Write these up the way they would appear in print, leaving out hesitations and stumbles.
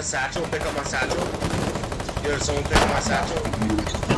a satchel. Pick up my satchel. Yo, someone pick up my satchel.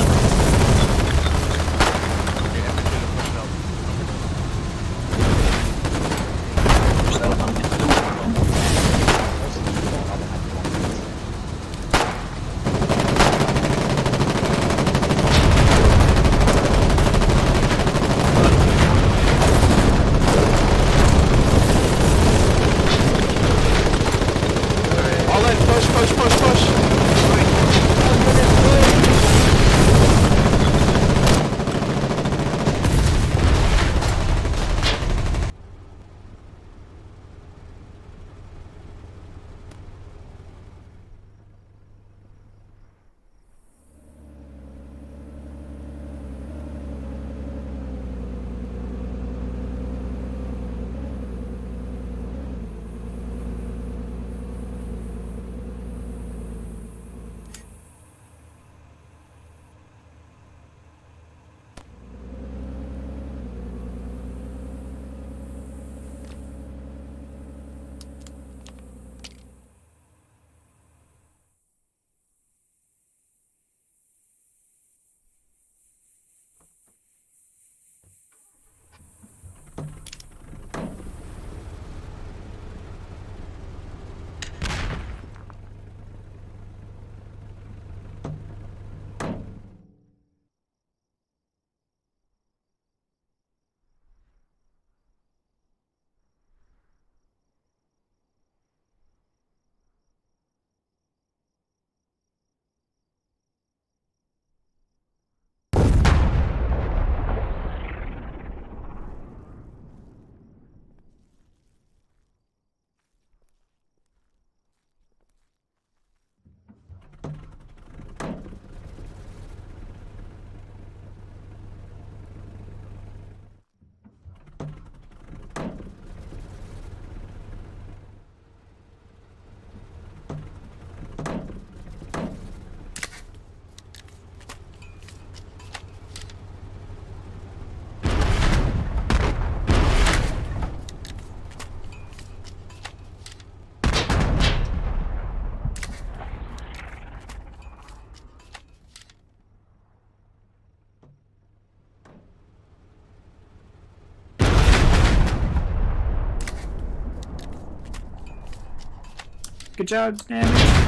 Good job, Dadamage.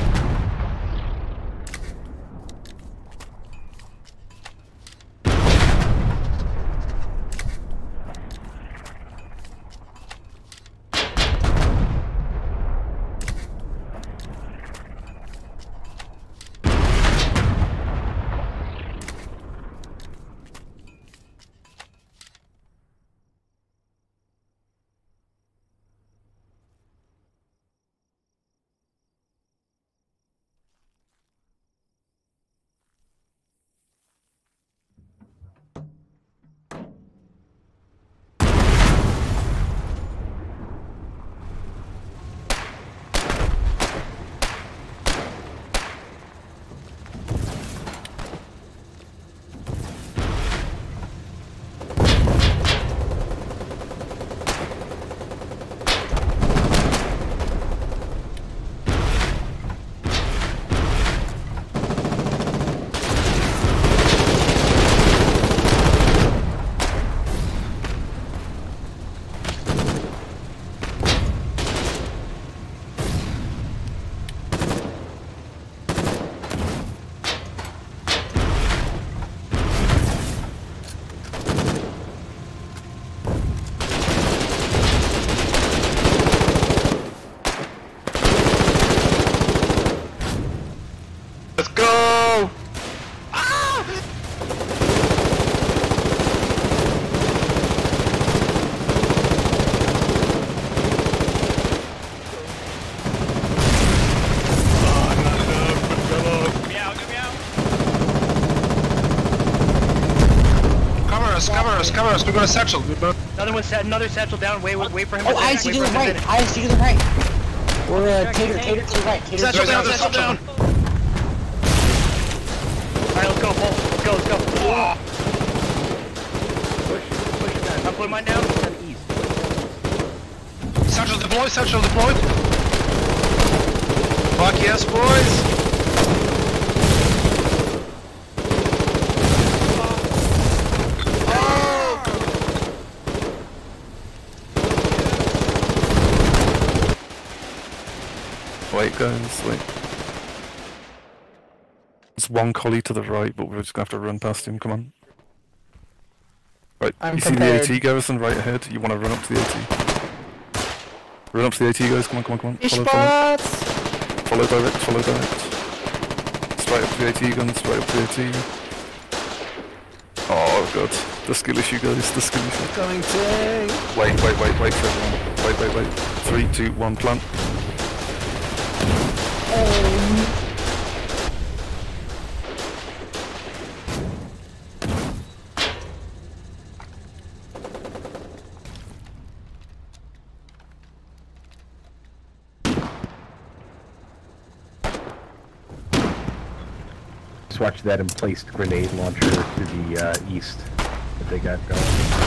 Cover us, we're gonna satchel. Another satchel down, wait for him. Oh, I see to the right, I see to the right. We're Tater to the right. Satchel down, satchel down. Alright, let's go, Paul. Let's go. Push it down. I'm putting mine down. East. Satchel deployed. Fuck yes, boys! Wait guys, wait. There's one collie to the right, but we're just gonna have to run past him, come on. Right, I'm you prepared. see the AT garrison right ahead? You wanna run up to the AT. Run up to the AT guys, come on, come on, come on. Follow, follow. Follow direct, follow direct. Straight up to the AT guns, straight up to the AT. Oh god, the skill issue guys, the skill issue. Going to. Wait for everyone. Wait. 3, 2, 1, plant. Just watch that emplaced grenade launcher to the east that they got going.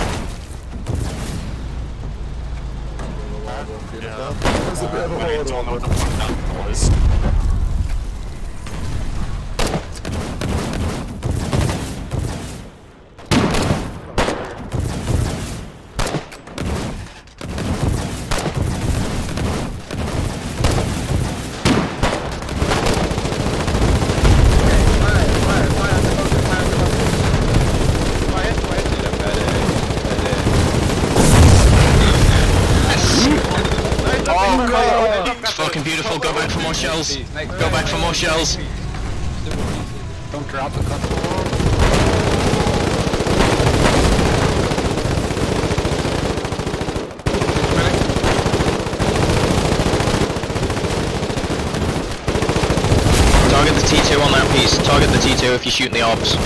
It's fucking beautiful, go back for more shells. Go back for more shells. Don't drop the cut. Target the T2 on that piece. Target the T2 if you're shooting the orbs.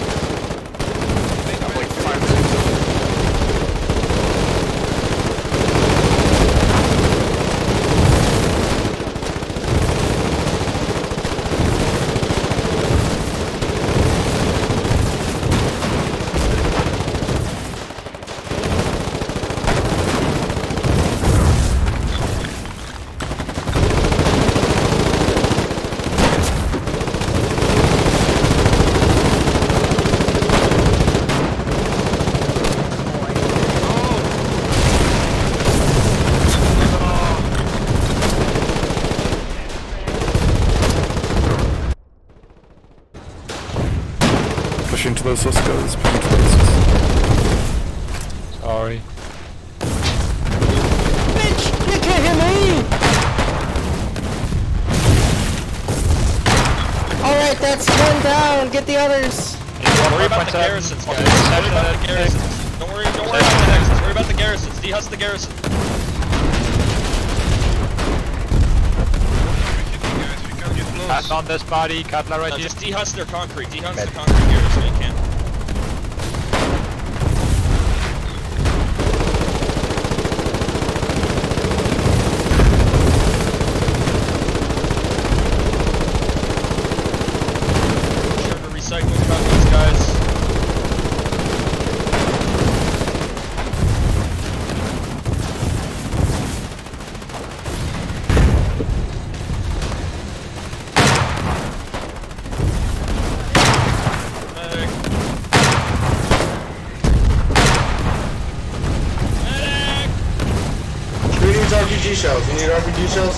Push into those sus guys, push into those sus. Sorry. Bitch! You can't hit me! Alright, that's one down. Get the others. Don't worry about the garrisons, guys. Don't worry about the garrisons. Don't worry about the hexes. Worry about the garrisons. Dehusk the garrison. Pass on this body, Cutler right here. Just dehusk their concrete. Dehusk the concrete garrison when you can. Sure to recycle about these guys. Who needs RPG shells? You need RPG shells?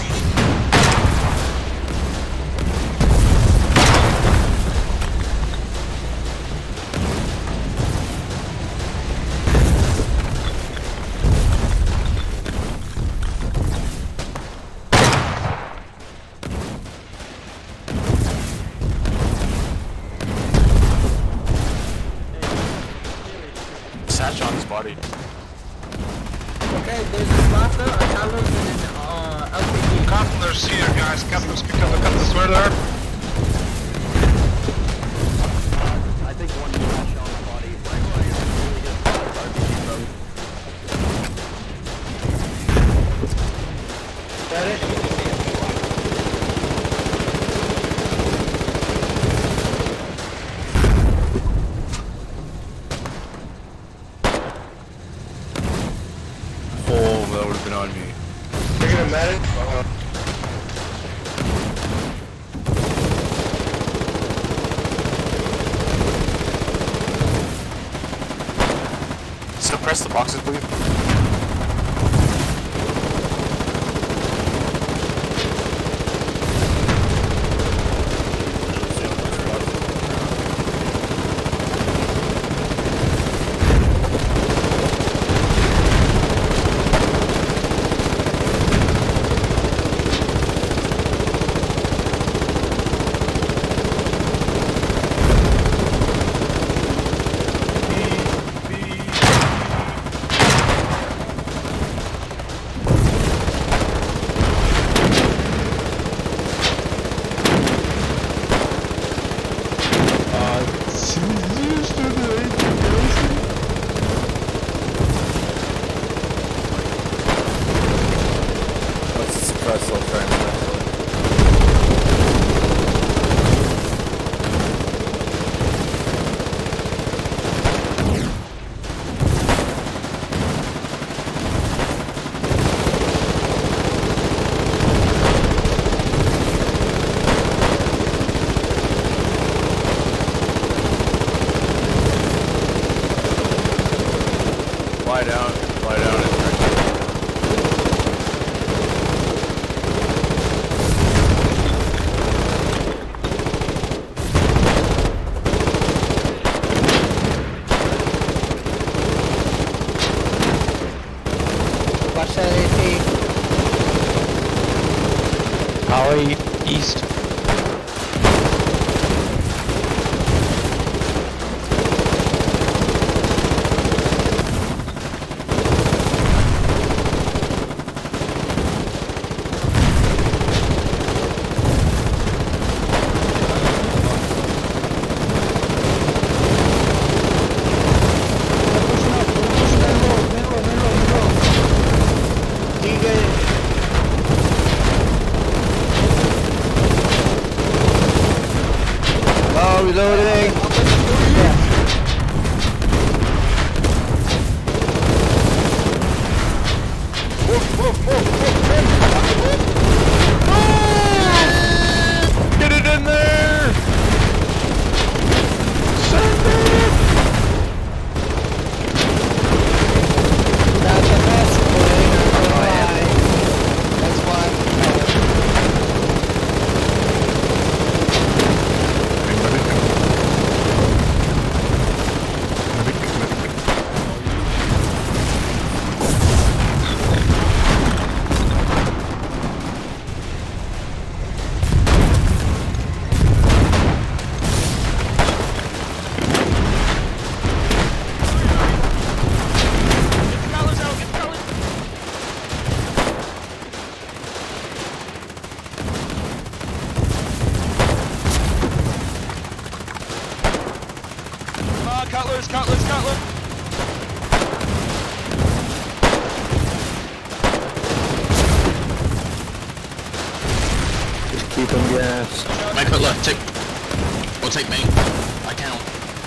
Satch on his body. Okay, there's a Sparta, a Cutlers, and an LPG. Cutlers here, guys. Cutlers, pick up the Cutlers. Where they are? I think one flash on the body. Really good RPG mode. Got it? Oh, that would have been on me. You're gonna medic? Press the boxes, please. Lie down, lie down. Watch that AP. Power east. Reloading. Get it in there! Send it! That's the best way. That's why. Cutlers, Cutlers, Cutlers! Just keep them gassed. My Cutler, take. Or take me. I count.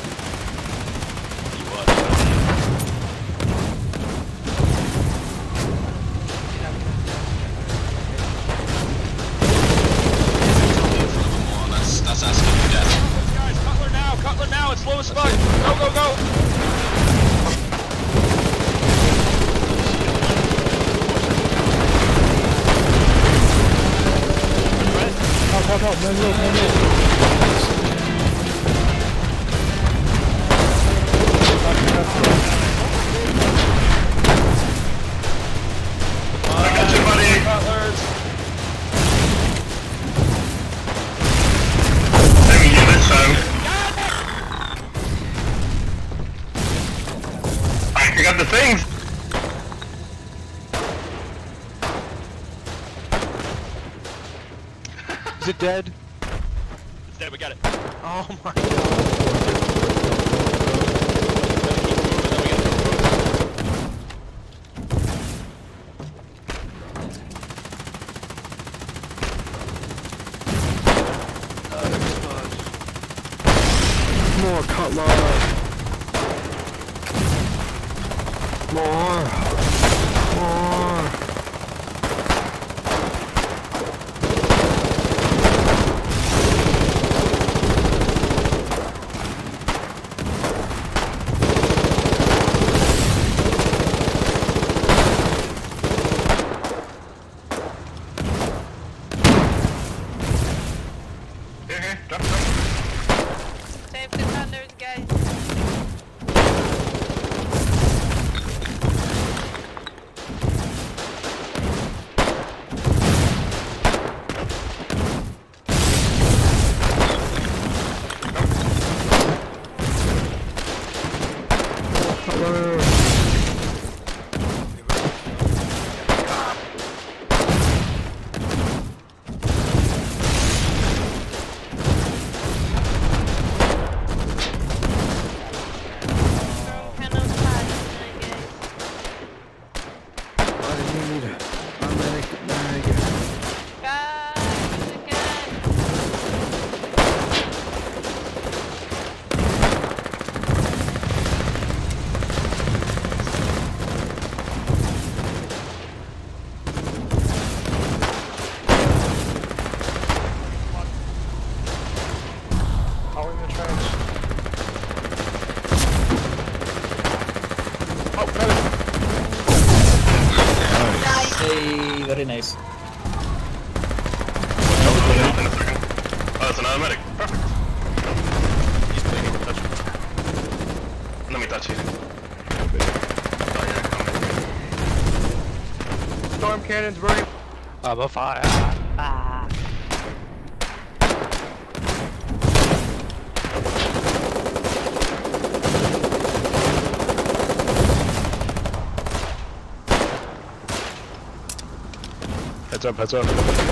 That's asking for death. Guys, Cutler now, it's slow as fuck! Go, go, go! I got you, buddy! Cutlers! Let me get this time. I got the things! Is it dead? It's dead, we got it. Oh my god. More Cutler. More. okay. Drop. Save the Cutlers, guys. Hey, very nice. Oh, it's an automatic. Perfect. He's bleeding. Touch me. Let me touch you. Oh, yeah, come in. Storm cannons burning. I'm a fire. Heads up.